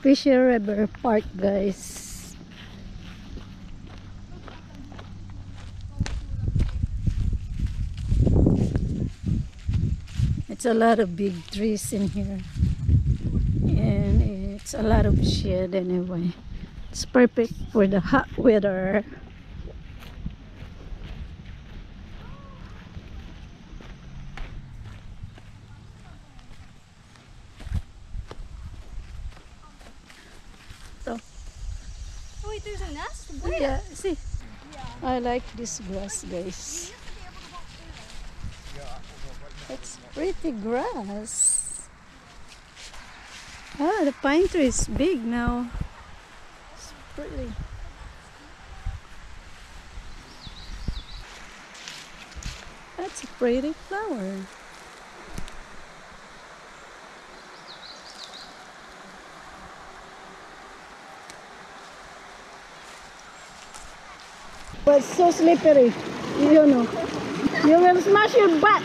Fisher River Park, guys. It's a lot of big trees in here, and it's a lot of shade anyway. It's perfect for the hot weather. So, Oh wait, there's a nest? yeah, see, I like this grass, guys. It's pretty grass. Ah, the pine tree is big now. It's pretty. That's a pretty flower. But it's so slippery. You know. You will smash your butt.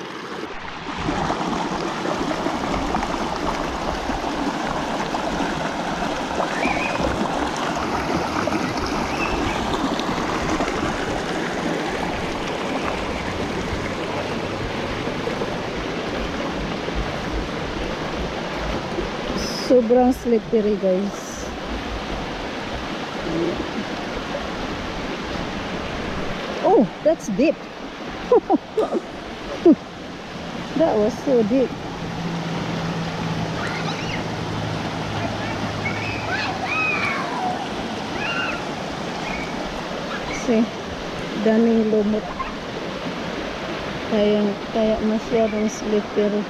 Sobrang slippery, guys. Oh, that's deep. That was so deep. See, daming lumot. Kaya masyadong slippery.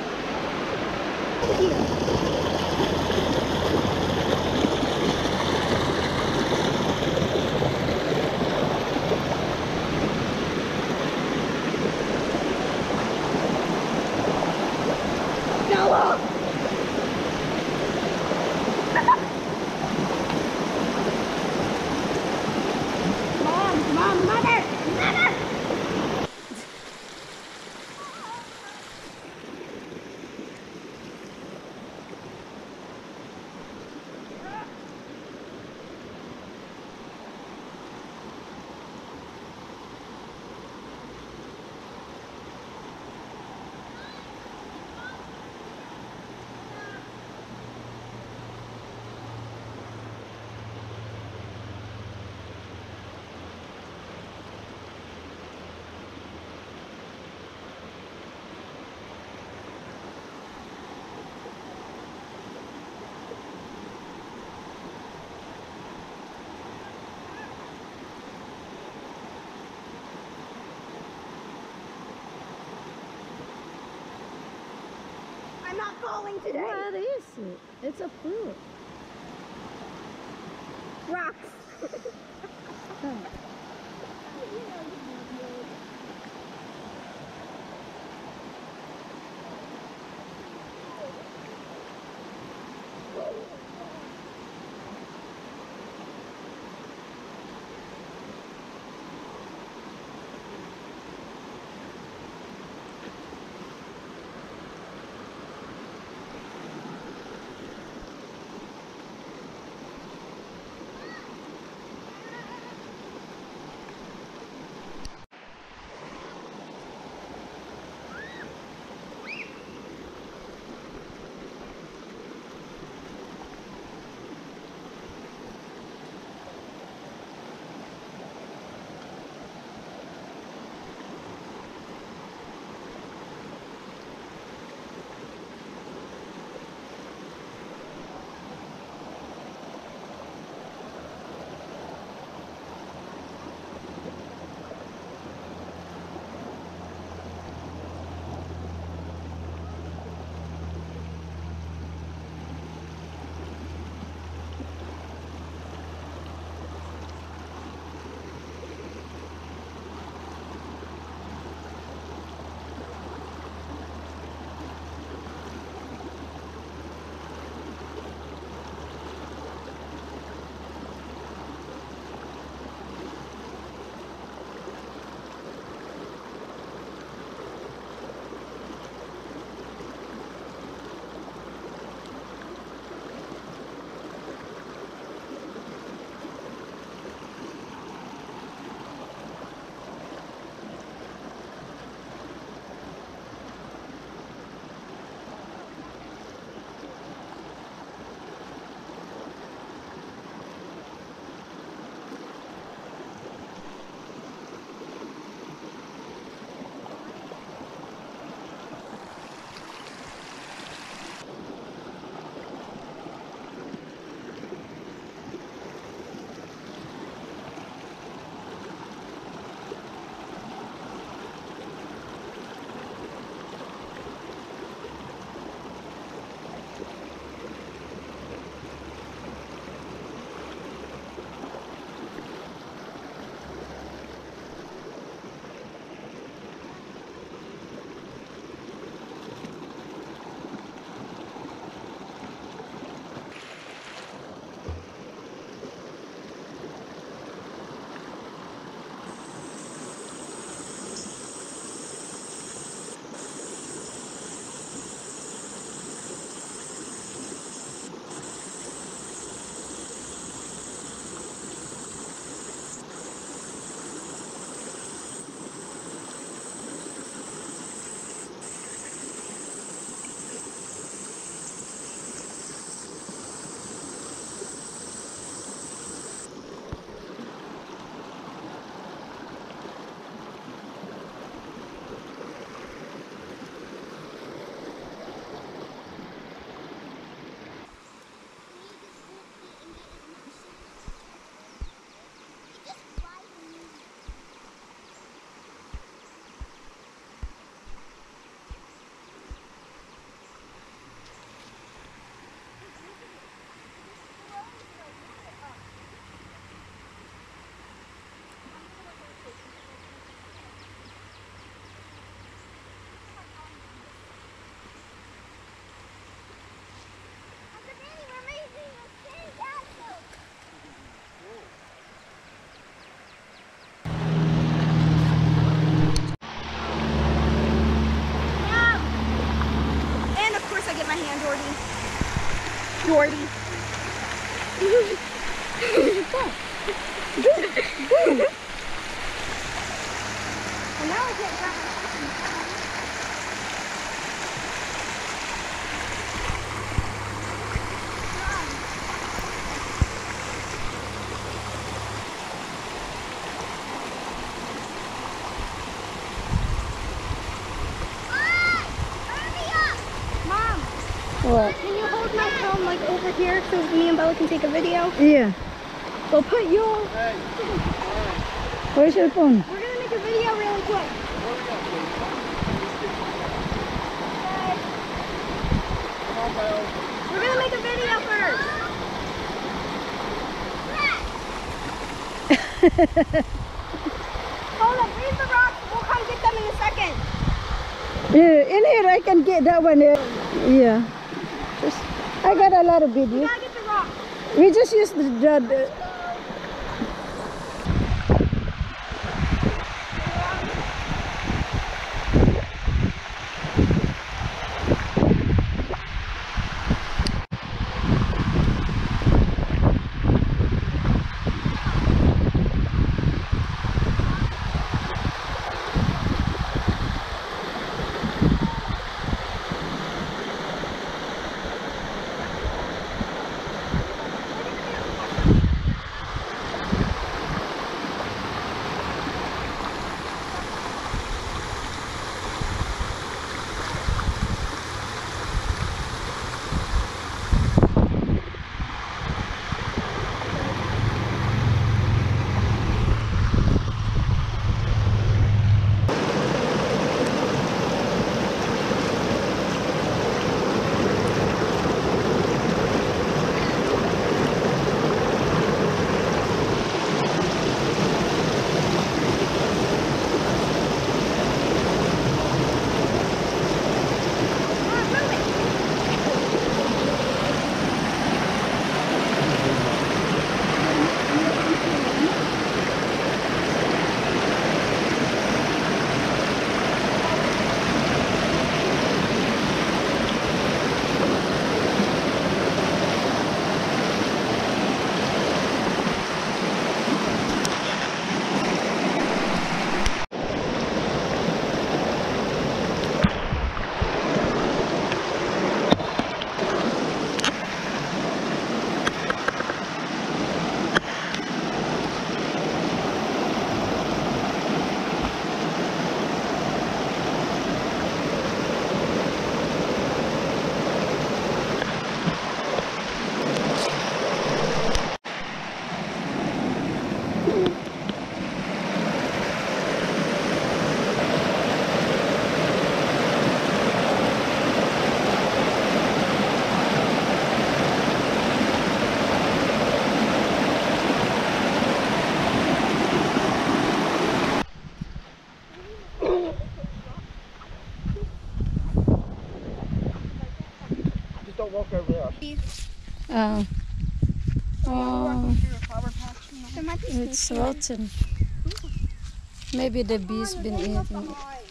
I'm not falling today. What is it? It's a fruit. Rocks. Oh. Well, now I can't grab my fucking phone. Mom, What? can you hold my phone like over here so me and Bella can take a video? Yeah. We'll put your. Where's your phone? We're gonna make a video really quick. We're gonna make a video first. Hold up, leave the rocks. We'll come get them in a second. Yeah, in here I can get that one. Yeah. Just, I got a lot of We videos. gotta get the rocks. We just use the Don't walk over there. oh. Oh, There might be it's rotten. Maybe the bee's been eating it.